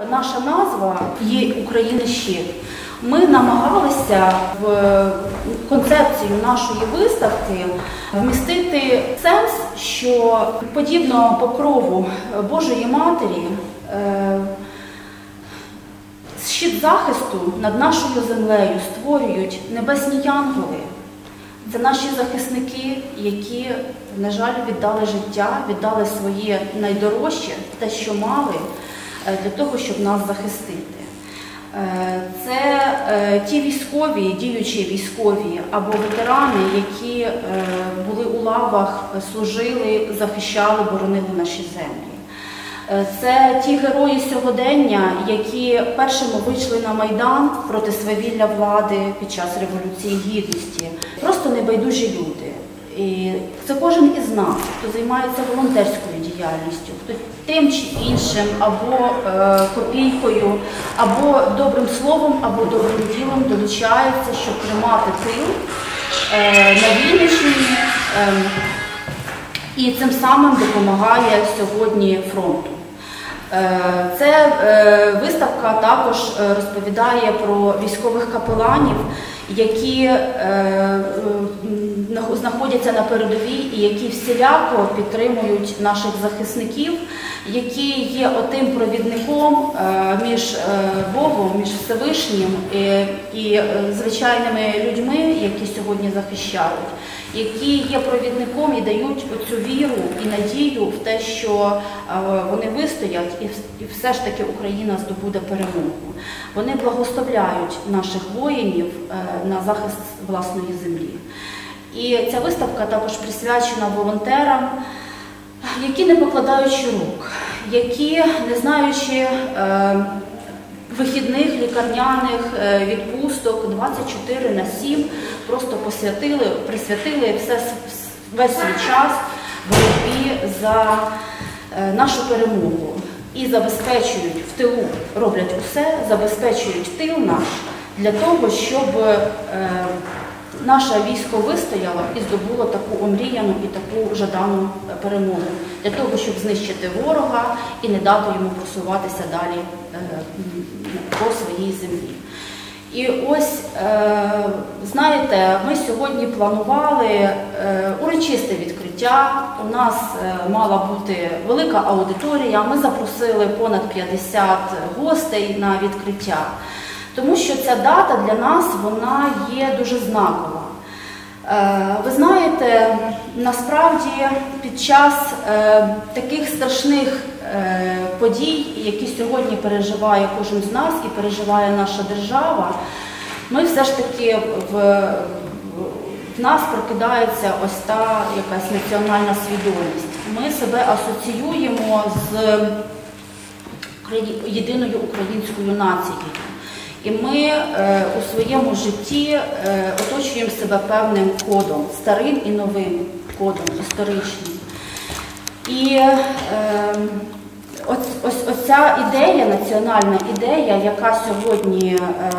наша назва є «Україна щит». Ми намагалися в концепцію нашої виставки вмістити сенс, що подібно покрову Божої Матері, щит захисту над нашою землею створюють небесні янголи. Це наші захисники, які, на жаль, віддали життя, віддали своє найдорожче, те, що мали, для того, щоб нас захистити. Це ті військові, діючі військові або ветерани, які були у лавах, служили, захищали, боронили наші землі. Це ті герої сьогодення, які першими вийшли на Майдан проти свавілля влади під час Революції Гідності. Просто небайдужі люди. І це кожен із нас, хто займається волонтерською діяльністю, хто тим чи іншим, або копійкою, або добрим словом, або добрим ділом долучається, щоб тримати тил на Вінниччині і цим самим допомагає сьогодні фронту. Ця виставка також розповідає про військових капеланів, які знаходяться на передовій і які всіляко підтримують наших захисників, які є отим провідником між Богом, між Всевишнім і звичайними людьми, які сьогодні захищають, які є провідником і дають оцю віру і надію в те, що вони вистоять і все ж таки Україна здобуде перемогу. Вони благословляють наших воїнів на захист власної землі. І ця виставка також присвячена волонтерам, які, не покладаючи рук, які, не знаючи вихідних, лікарняних відпусток 24/7, просто присвятили весь свій час боротьбі за нашу перемогу. І забезпечують в тилу, роблять усе, забезпечують тил наш для того, щоб наше військо вистояло і здобуло таку омріяну і таку жадану перемогу, для того, щоб знищити ворога і не дати йому просуватися далі по своїй землі. І ось, знаєте, ми сьогодні планували урочисте відкриття, у нас мала бути велика аудиторія, ми запросили понад 50 гостей на відкриття, тому що ця дата для нас, вона є дуже знакова. Ви знаєте, насправді під час таких страшних подій, які сьогодні переживає кожен з нас і переживає наша держава, ми все ж таки в нас прокидається ось та якась національна свідомість. Ми себе асоціюємо з єдиною українською нацією. І ми у своєму житті оточуємо себе певним кодом, старим і новим кодом, історичним. І ось ця ідея, національна ідея, яка сьогодні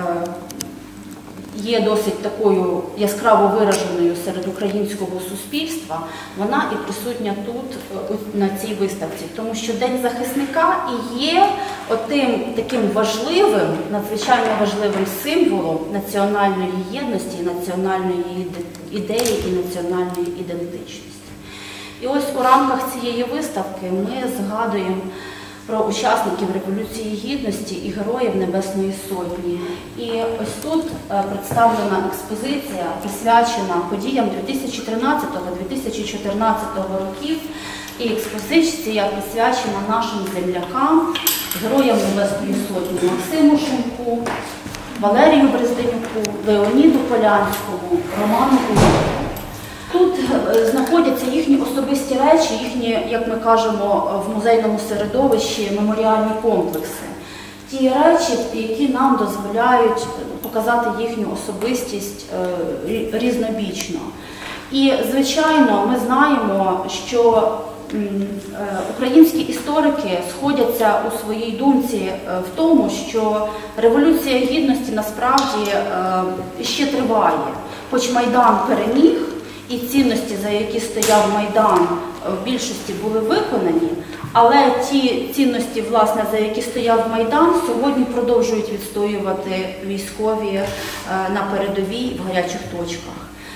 є досить такою яскраво вираженою серед українського суспільства, вона і присутня тут, на цій виставці. Тому що День захисника і є отим таким важливим, надзвичайно важливим символом національної єдності, національної ідеї і національної ідентичності. І ось у рамках цієї виставки ми згадуємо про учасників Революції Гідності і Героїв Небесної Сотні. І ось тут представлена експозиція, присвячена подіям 2013-2014 років. І експозиція присвячена нашим землякам, Героям Небесної Сотні Максиму Шумку, Валерію Березнюку, Леоніду Полянському, Роману Кузьміну. Тут знаходяться їхні особисті речі, їхні, як ми кажемо, в музейному середовищі меморіальні комплекси. Ті речі, які нам дозволяють показати їхню особистість різнобічно. І, звичайно, ми знаємо, що українські історики сходяться у своїй думці в тому, що Революція Гідності насправді ще триває. Хоч Майдан переміг, і цінності, за які стояв Майдан, в більшості були виконані, але ті цінності, власне, за які стояв Майдан, сьогодні продовжують відстоювати військові на передовій в гарячих точках.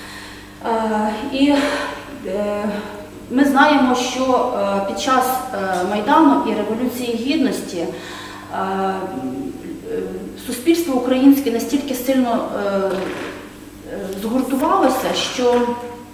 І ми знаємо, що під час Майдану і Революції Гідності суспільство українське настільки сильно згуртувалося, що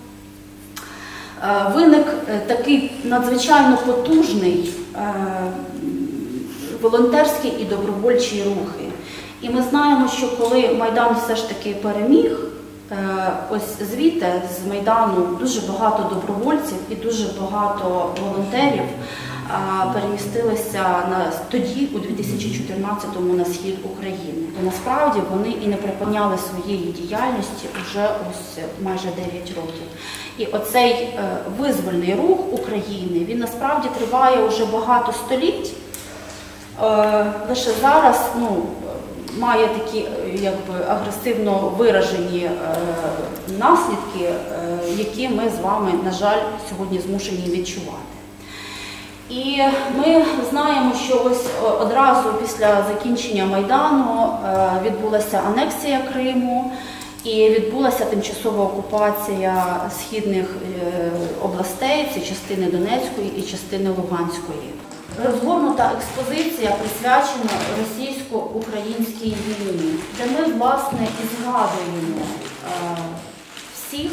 виник такий надзвичайно потужний волонтерський і добровольчий рухи. І ми знаємо, що коли Майдан все ж таки переміг, ось звідти, з Майдану, дуже багато добровольців і дуже багато волонтерів перемістилися тоді, у 2014-му, на схід України. І насправді вони і не припиняли своєї діяльності вже ось майже 9 років. І оцей визвольний рух України, він насправді триває вже багато століть. Лише зараз має такі агресивно виражені наслідки, які ми з вами, на жаль, сьогодні змушені відчувати. І ми знаємо, що ось одразу після закінчення Майдану відбулася анексія Криму і відбулася тимчасова окупація східних областей, це частини Донецької і частини Луганської. Розгорнута експозиція присвячена російсько-українській війні, де ми, власне, і згадуємо всіх,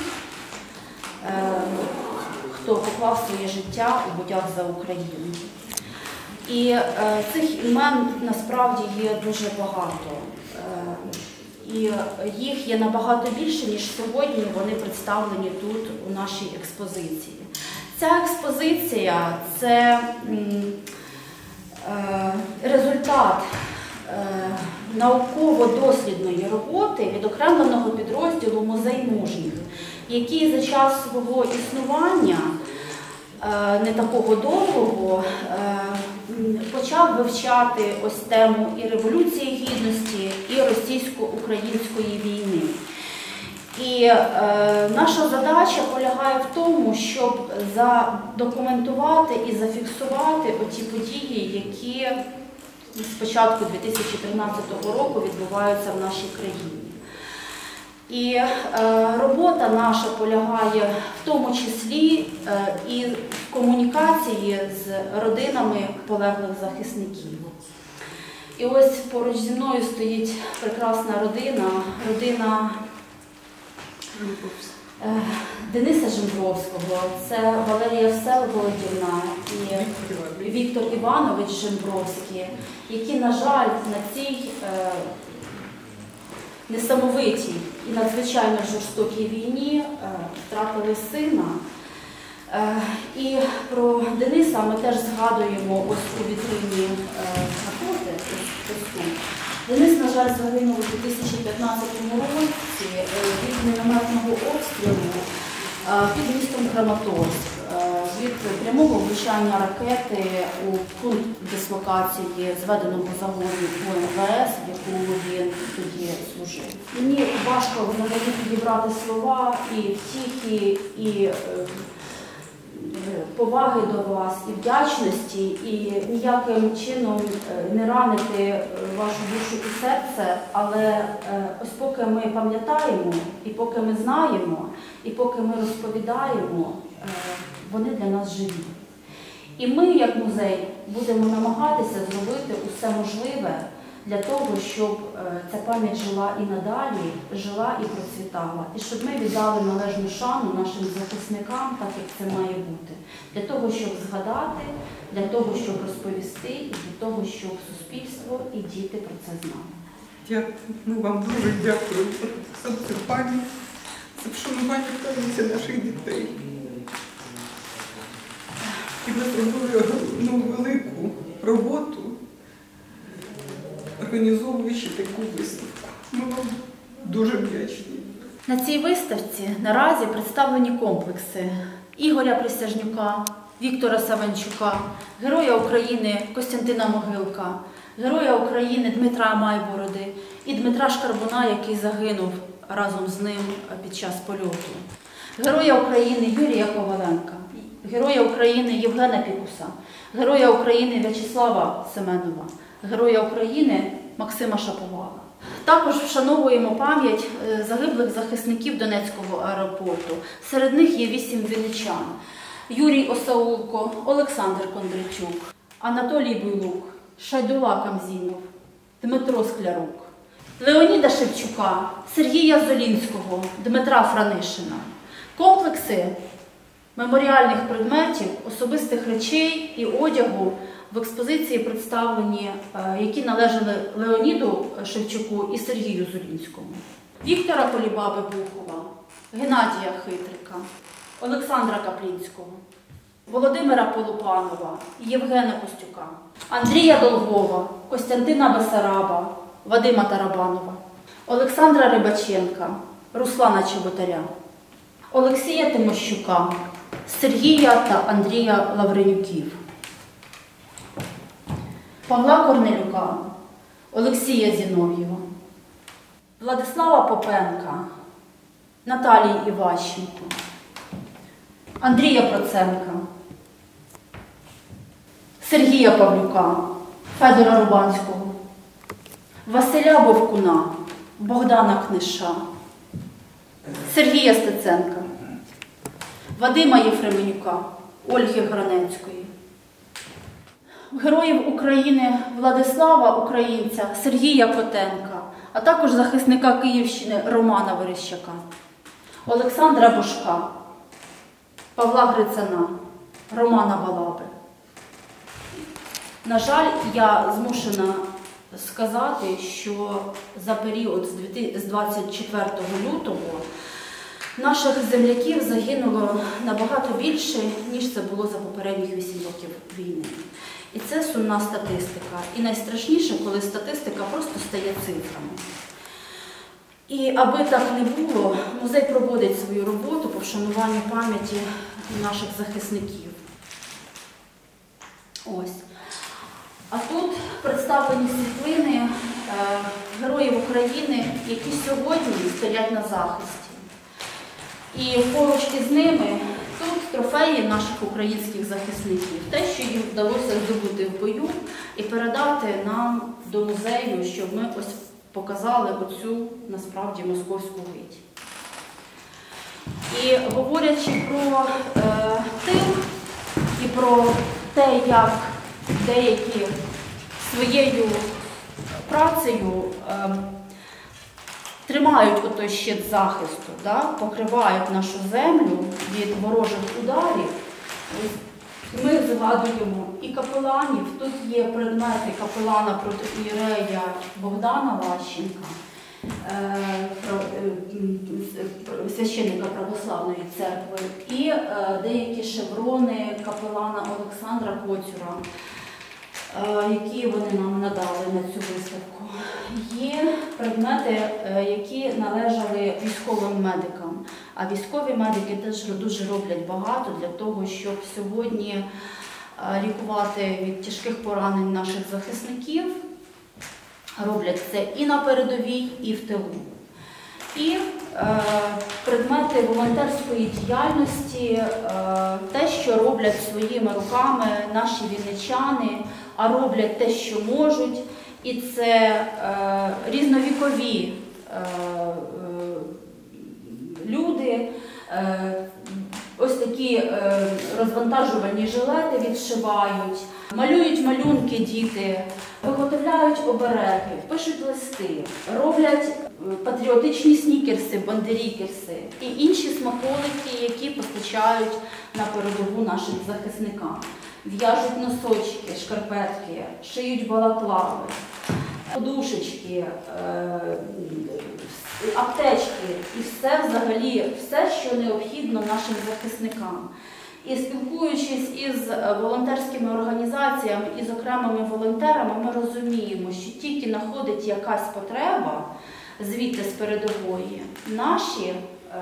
хто поклав своє життя у боях за Україну. І цих імен насправді є дуже багато. І їх є набагато більше, ніж сьогодні вони представлені тут, у нашій експозиції. Ця експозиція – це результат науково-дослідної роботи відокремленого підрозділу «Музей мужніх», який за час свого існування, не такого довгого, почав вивчати ось тему і Революції Гідності, і російсько-української війни. І наша задача полягає в тому, щоб задокументувати і зафіксувати оті події, які з початку 2013 року відбуваються в нашій країні. І робота наша полягає в тому числі і в комунікації з родинами полеглих захисників. І ось поруч зі мною стоїть прекрасна родина Дениса Жембровського, це Валерія Всеволодівна і Віктор Іванович Жембровський, які, на жаль, на цій несамовитій і надзвичайно жорстокій війні втратили сина. І про Дениса ми теж згадуємо ось у вітрині напроти. Денис, на жаль, загинув у 2015 році від мінометного обстрілу під містом Краматорськ, від прямого влучання ракети у пункт дислокації зведеного загону МВС, в якому він тоді служив. Мені важко взагалі підібрати слова і втіхи, і поваги до вас, і вдячності, і ніяким чином не ранити вашу душу і серце, але ось поки ми пам'ятаємо, і поки ми знаємо, і поки ми розповідаємо, вони для нас живі. І ми, як музей, будемо намагатися зробити усе можливе для того, щоб ця пам'ять жила і надалі, жила і процвітала. І щоб ми віддали належну шану нашим захисникам, так як це має бути. Для того, щоб згадати, для того, щоб розповісти, і для того, щоб суспільство і діти про це знали. Дякую. Ми вам дуже дякую за цю пам'ять, за вшанування пам'яті наших дітей. І ви зробили велику роботу, організовуючи таку виставку. Ми вам дуже вдячні. На цій виставці наразі представлені комплекси Ігоря Присяжнюка, Віктора Савенчука, Героя України Костянтина Могилка, Героя України Дмитра Майбороди і Дмитра Шкарбуна, який загинув разом з ним під час польоту, Героя України Юрія Коваленка. Героя України Євгена Пікуса, Героя України В'ячеслава Семенова, Героя України Максима Шаповала. Також вшановуємо пам'ять загиблих захисників Донецького аеропорту. Серед них є 8 вінничан: Юрій Осаулко, Олександр Кондратюк, Анатолій Буйлук, Шайдула Камзінов, Дмитро Склярук, Леоніда Шевчука, Сергія Золінського, Дмитра Франишина. Комплекси меморіальних предметів, особистих речей і одягу в експозиції представлені, які належали Леоніду Шевчуку і Сергію Золінському. Віктора Колібаби-Бухова, Геннадія Хитрика, Олександра Каплінського, Володимира Полупанова, Євгена Костюка, Андрія Долгова, Костянтина Бесараба, Вадима Тарабанова, Олександра Рибаченка, Руслана Чеботаря, Олексія Тимощука, Сергія та Андрія Лавренюків, Павла Корнелюка, Олексія Зінов'єва, Владислава Попенка, Наталії Іващенко, Андрія Проценка, Сергія Павлюка, Федора Рубанського, Василя Вовкуна, Богдана Книша, Сергія Стеценка, Вадима Єфременюка, Ольги Гранецької, Героїв України Владислава Українця, Сергія Котенка, а також захисника Київщини Романа Верещака, Олександра Бошка, Павла Грицана, Романа Балаби. На жаль, я змушена сказати, що за період з 24 лютого наших земляків загинуло набагато більше, ніж це було за попередніх 8 років війни. І це сумна статистика. І найстрашніше, коли статистика просто стає цифрами. І аби так не було, музей проводить свою роботу по вшануванню пам'яті наших захисників. Ось. А тут представлені світлини героїв України, які сьогодні стоять на захисті. І поруч із ними тут трофеї наших українських захисників. Те, що їм вдалося здобути в бою і передати нам до музею, щоб ми ось показали оцю, насправді, московську гить. І говорячи про тих і про те, як деякі своєю працею тримають отой щит захисту, да, покривають нашу землю від ворожих ударів. Ми згадуємо і капеланів. Тут є предмети капелана протоієрея Богдана Лащенка, священника Православної церкви, і деякі шеврони капелана Олександра Коцюра, які вони нам надали на цю виставку. Є предмети, які належали військовим медикам. А військові медики теж дуже роблять багато для того, щоб сьогодні лікувати від тяжких поранень наших захисників. Роблять це і на передовій, і в тилу. І предмети волонтерської діяльності, те, що роблять своїми руками наші вінничани, а роблять те, що можуть. І це різновікові люди, ось такі розвантажувальні жилети відшивають, малюють малюнки діти, виготовляють обереги, пишуть листи, роблять патріотичні снікерси, бандерікерси і інші смаколики, які постачають на передову нашим захисникам. В'яжуть носочки, шкарпетки, шиють балаклави, подушечки, аптечки і все взагалі, все, що необхідно нашим захисникам. І спілкуючись із волонтерськими організаціями і з окремими волонтерами, ми розуміємо, що тільки знаходить якась потреба звідти з передової, наші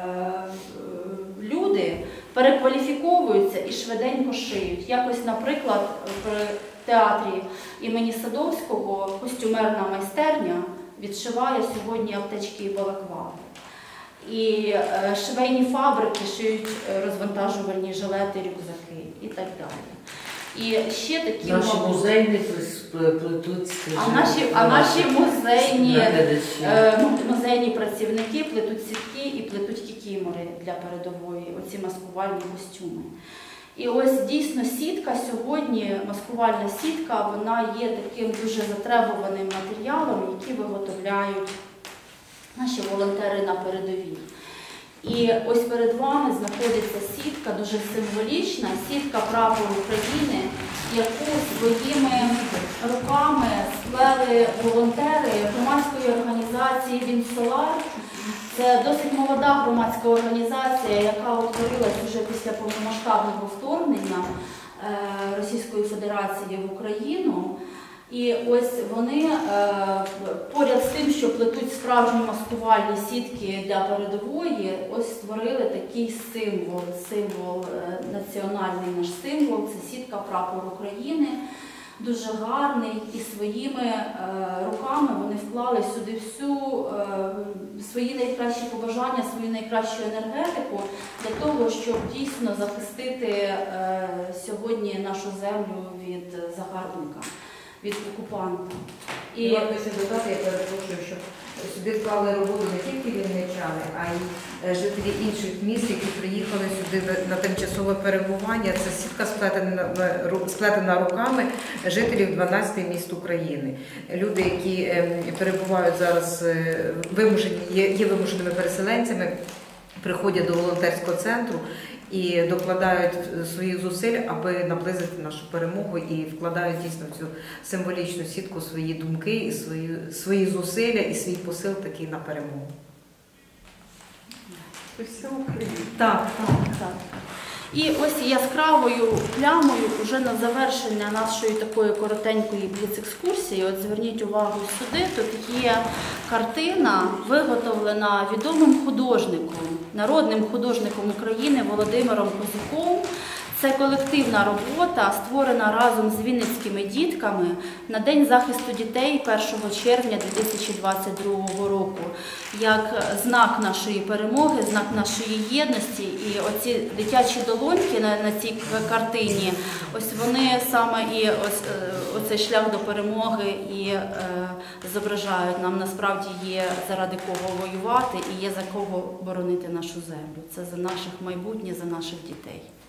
люди перекваліфіковуються і швиденько шиють. Якось, наприклад, при театрі імені Садовського костюмерна майстерня відшиває сьогодні аптечки і балаклави. І швейні фабрики шиють розвантажувальні жилети, рюкзаки і так далі. І ще такі наші музейні плетуть, наші музейні працівники плетуть сітки і плетуть кікімори для передової, оці маскувальні костюми. І ось дійсно сітка сьогодні, маскувальна сітка, вона є таким дуже затребуваним матеріалом, який виготовляють наші волонтери на передовій. І ось перед вами знаходиться сітка, дуже символічна, сітка прапору України, яку своїми руками сплели волонтери громадської організації «Вінсолар». Це досить молода громадська організація, яка утворилась вже після повномасштабного вторгнення Російської Федерації в Україну. І ось вони поряд з тим, що плетуть справжні маскувальні сітки для передової, ось створили такий символ, національний наш символ, це сітка прапор України. Дуже гарний, і своїми руками вони вклали сюди свої найкращі побажання, свою найкращу енергетику для того, щоб дійсно захистити сьогодні нашу землю від загарбника, від окупанта. І варто ще додати, я перепрошую, що сюди вклали роботу не тільки вінничани, а й жителі інших міст, які приїхали сюди на тимчасове перебування. Це сітка сплетена руками жителів 12 міст України. Люди, які перебувають зараз, є вимушеними переселенцями, приходять до волонтерського центру і докладають своїх зусиль, аби наблизити нашу перемогу, і вкладають дійсно в цю символічну сітку свої думки, і свої зусилля, і свій посил такий на перемогу. Це вся Україна. Так. І ось яскравою плямою вже на завершення нашої такої коротенької бліц-екскурсії, от зверніть увагу сюди, тут є картина, виготовлена відомим художником, народним художником України Володимиром Козюком. Це колективна робота, створена разом з вінницькими дітками на День захисту дітей 1 червня 2022 року, як знак нашої перемоги, знак нашої єдності. І оці дитячі долоньки на цій картині, ось вони саме і оцей шлях до перемоги і зображають. Нам насправді є заради кого воювати і є за кого боронити нашу землю. Це за наших майбутнє, за наших дітей.